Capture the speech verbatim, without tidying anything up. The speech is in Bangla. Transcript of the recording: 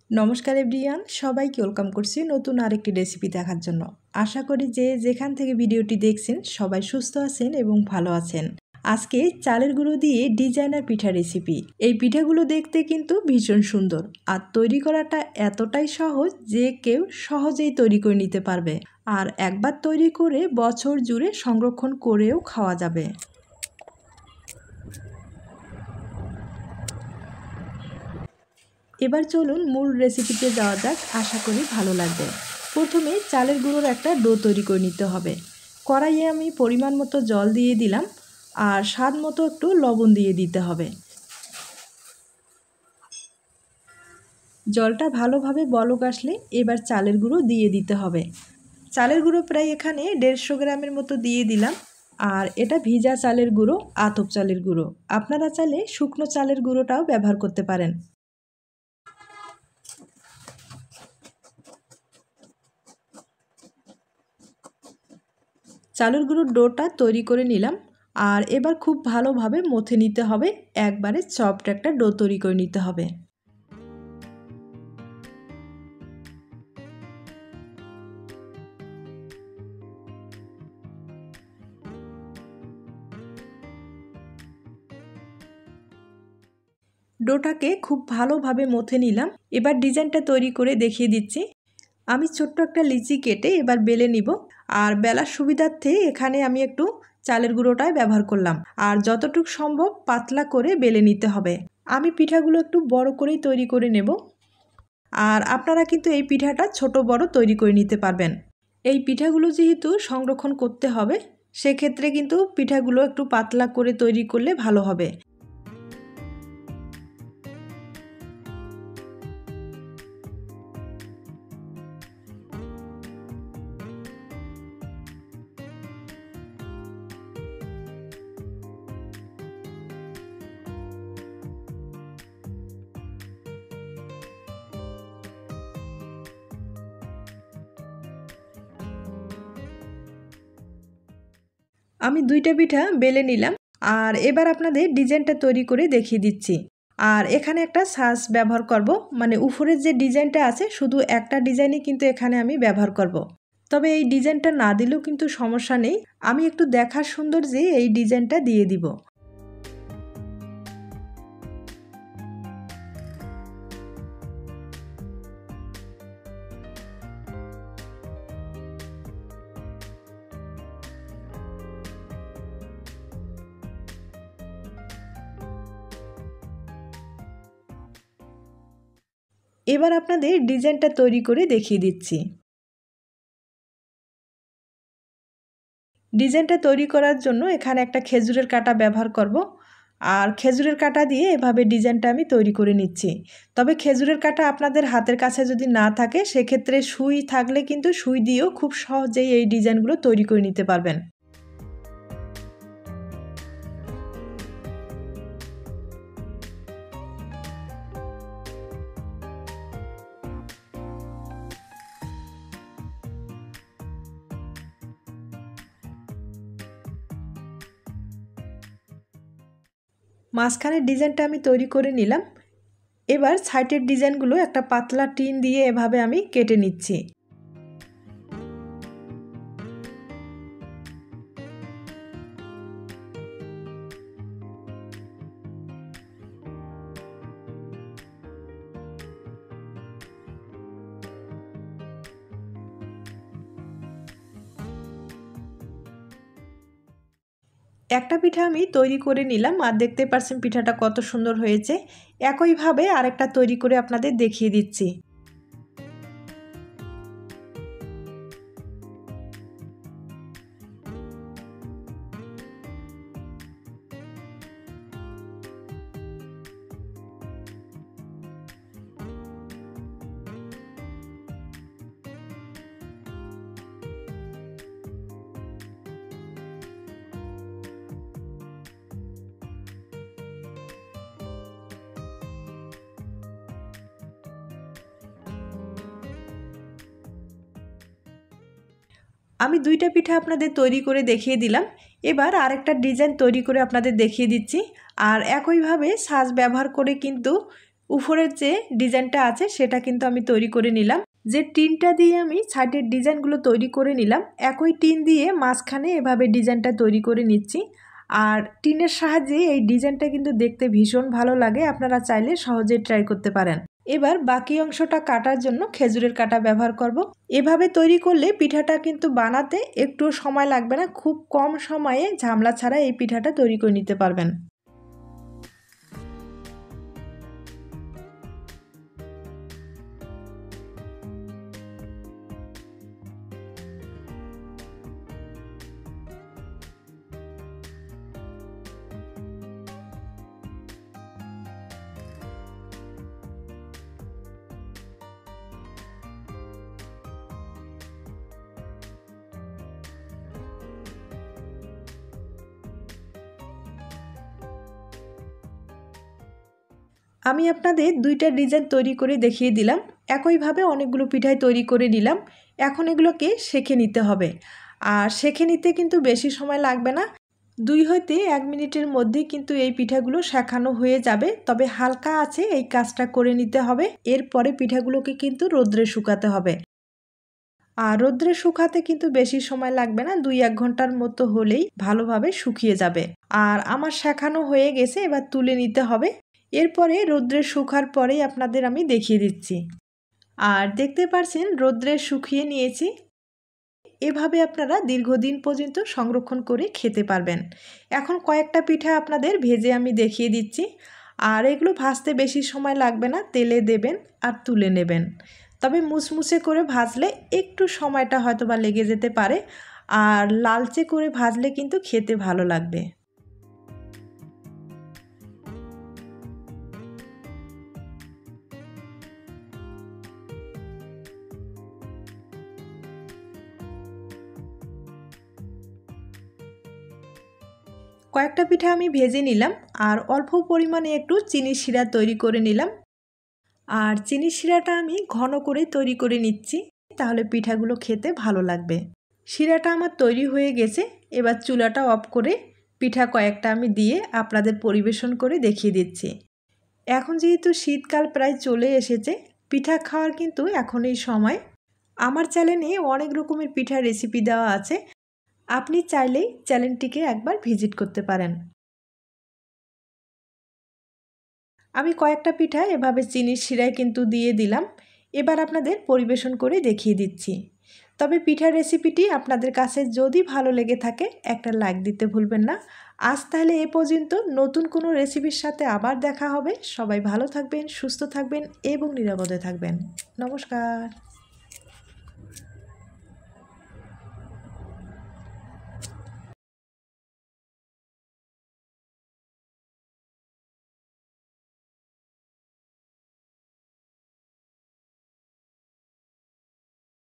নমস্কার এভরিওয়ান, সবাইকে ওয়েলকাম করছি নতুন আরেকটি রেসিপি দেখার জন্য। আশা করি যে যেখান থেকে ভিডিওটি দেখছেন সবাই সুস্থ আছেন এবং ভালো আছেন। আজকে চালের গুঁড়ো দিয়ে ডিজাইনার পিঠা রেসিপি। এই পিঠাগুলো দেখতে কিন্তু ভীষণ সুন্দর আর তৈরি করাটা এতটাই সহজ যে কেউ সহজেই তৈরি করে নিতে পারবে। আর একবার তৈরি করে বছর জুড়ে সংরক্ষণ করেও খাওয়া যাবে। এবার চলুন মূল রেসিপিতে যাওয়া যাক, আশা করি ভালো লাগবে। প্রথমে চালের গুঁড়োর একটা ডো তৈরি করে নিতে হবে। কড়াইয়ে আমি পরিমাণ মতো জল দিয়ে দিলাম আর স্বাদ মতো একটু লবণ দিয়ে দিতে হবে। জলটা ভালোভাবে বলক আসলে এবার চালের গুঁড়ো দিয়ে দিতে হবে। চালের গুঁড়ো প্রায় এখানে দেড়শো গ্রামের মতো দিয়ে দিলাম। আর এটা ভিজা চালের গুঁড়ো, আতপ চালের গুঁড়ো। আপনারা চাইলে শুকনো চালের গুঁড়োটাও ব্যবহার করতে পারেন। চালের গুঁড়োর ডোটা তৈরি করে নিলাম আর এবার খুব ভালোভাবে মথে নিতে হবে। একবারে সফট একটা ডো তৈরি করে নিতে হবে। ডোটাকে খুব ভালোভাবে মথে নিলাম। এবার ডিজাইনটা তৈরি করে দেখিয়ে দিচ্ছি। আমি ছোট্ট একটা লিচি কেটে এবার বেলে নিব। আর বেলার সুবিধার্থে এখানে আমি একটু চালের গুঁড়োটাই ব্যবহার করলাম। আর যতটুকু সম্ভব পাতলা করে বেলে নিতে হবে। আমি পিঠাগুলো একটু বড় করেই তৈরি করে নেব। আর আপনারা কিন্তু এই পিঠাটা ছোট বড় তৈরি করে নিতে পারবেন। এই পিঠাগুলো যেহেতু সংরক্ষণ করতে হবে, সেক্ষেত্রে কিন্তু পিঠাগুলো একটু পাতলা করে তৈরি করলে ভালো হবে। আমি দুইটা পিঠা বেলে নিলাম আর এবার আপনাদের ডিজাইনটা তৈরি করে দেখিয়ে দিচ্ছি। আর এখানে একটা সাজ ব্যবহার করব, মানে উপরের যে ডিজাইনটা আছে শুধু একটা ডিজাইনই কিন্তু এখানে আমি ব্যবহার করব। তবে এই ডিজাইনটা না দিলেও কিন্তু সমস্যা নেই, আমি একটু দেখার সুন্দর যে এই ডিজাইনটা দিয়ে দিব। এবার আপনাদের ডিজাইনটা তৈরি করে দেখিয়ে দিচ্ছি। ডিজাইনটা তৈরি করার জন্য এখানে একটা খেজুরের কাঁটা ব্যবহার করব। আর খেজুরের কাঁটা দিয়ে এভাবে ডিজাইনটা আমি তৈরি করে নিচ্ছি। তবে খেজুরের কাঁটা আপনাদের হাতের কাছে যদি না থাকে, সেক্ষেত্রে সুই থাকলে কিন্তু সুই দিয়েও খুব সহজেই এই ডিজাইনগুলো তৈরি করে নিতে পারবেন। মাঝখানের ডিজাইনটা আমি তৈরি করে নিলাম। এবার সাইডের ডিজাইনগুলো একটা পাতলা টিন দিয়ে এভাবে আমি কেটে নিচ্ছি। একটা পিঠা আমি তৈরি করে নিলাম আর দেখতে পাচ্ছেন পিঠাটা কত সুন্দর হয়েছে। একইভাবে আরেকটা তৈরি করে আপনাদের দেখিয়ে দিচ্ছি। আমি দুইটা পিঠা আপনাদের তৈরি করে দেখিয়ে দিলাম। এবার আরেকটা ডিজাইন তৈরি করে আপনাদের দেখিয়ে দিচ্ছি। আর একইভাবে সাজ ব্যবহার করে কিন্তু উপরের যে ডিজাইনটা আছে সেটা কিন্তু আমি তৈরি করে নিলাম। যে টিনটা দিয়ে আমি ছাদের ডিজাইনগুলো তৈরি করে নিলাম, একই টিন দিয়ে মাঝখানে এভাবে ডিজাইনটা তৈরি করে নিচ্ছি। আর টিনের সাহায্যে এই ডিজাইনটা কিন্তু দেখতে ভীষণ ভালো লাগে, আপনারা চাইলে সহজে ট্রাই করতে পারেন। এবার বাকি অংশটা কাটার জন্য খেজুরের কাঁটা ব্যবহার করব। এভাবে তৈরি করলে পিঠাটা কিন্তু বানাতে একটু সময় লাগবে না, খুব কম সময়ে ঝামেলা ছাড়া এই পিঠাটা তৈরি করে নিতে পারবেন। আমি আপনাদের দুইটা ডিজাইন তৈরি করে দেখিয়ে দিলাম। একইভাবে অনেকগুলো পিঠাই তৈরি করে নিলাম। এখন এগুলোকে সেঁকে নিতে হবে। আর সেঁকে নিতে কিন্তু বেশি সময় লাগবে না, দুই হইতে এক মিনিটের মধ্যেই কিন্তু এই পিঠাগুলো শেখানো হয়ে যাবে। তবে হালকা আছে এই কাজটা করে নিতে হবে। এরপরে পিঠাগুলোকে কিন্তু রোদ্রে শুকাতে হবে। আর রোদ্রে শুকাতে কিন্তু বেশি সময় লাগবে না, দুই এক ঘন্টার মতো হলেই ভালোভাবে শুকিয়ে যাবে। আর আমার শেখানো হয়ে গেছে, এবার তুলে নিতে হবে। এরপরে রোদ্রে শুকার পরেই আপনাদের আমি দেখিয়ে দিচ্ছি। আর দেখতে পাচ্ছেন রোদ্রে শুকিয়ে নিয়েছি। এভাবে আপনারা দীর্ঘদিন পর্যন্ত সংরক্ষণ করে খেতে পারবেন। এখন কয়েকটা পিঠা আপনাদের ভেজে আমি দেখিয়ে দিচ্ছি। আর এগুলো ভাজতে বেশি সময় লাগবে না, তেলে দেবেন আর তুলে নেবেন। তবে মুচমুচে করে ভাজলে একটু সময়টা হয়তো বা লেগে যেতে পারে, আর লালচে করে ভাজলে কিন্তু খেতে ভালো লাগবে। কয়েকটা পিঠা আমি ভেজে নিলাম আর অল্প পরিমাণে একটু চিনি শিরা তৈরি করে নিলাম। আর চিনি শিরাটা আমি ঘন করে তৈরি করে নিচ্ছি, তাহলে পিঠাগুলো খেতে ভালো লাগবে। শিরাটা আমার তৈরি হয়ে গেছে। এবার চুলাটা অফ করে পিঠা কয়েকটা আমি দিয়ে আপনাদের পরিবেশন করে দেখিয়ে দিচ্ছি। এখন যেহেতু শীতকাল প্রায় চলে এসেছে, পিঠা খাওয়ার কিন্তু এখনই সময়। আমার চ্যানেলে অনেক রকমের পিঠার রেসিপি দেওয়া আছে, আপনি চাইলেই চ্যানেলটিকে একবার ভিজিট করতে পারেন। আমি কয়েকটা পিঠা এভাবে চিনির শিরায় কিন্তু দিয়ে দিলাম। এবার আপনাদের পরিবেশন করে দেখিয়ে দিচ্ছি। তবে পিঠার রেসিপিটি আপনাদের কাছে যদি ভালো লেগে থাকে একটা লাইক দিতে ভুলবেন না। আজ তাহলে এ পর্যন্ত, নতুন কোনো রেসিপির সাথে আবার দেখা হবে। সবাই ভালো থাকবেন, সুস্থ থাকবেন এবং নিরাপদে থাকবেন। নমস্কার।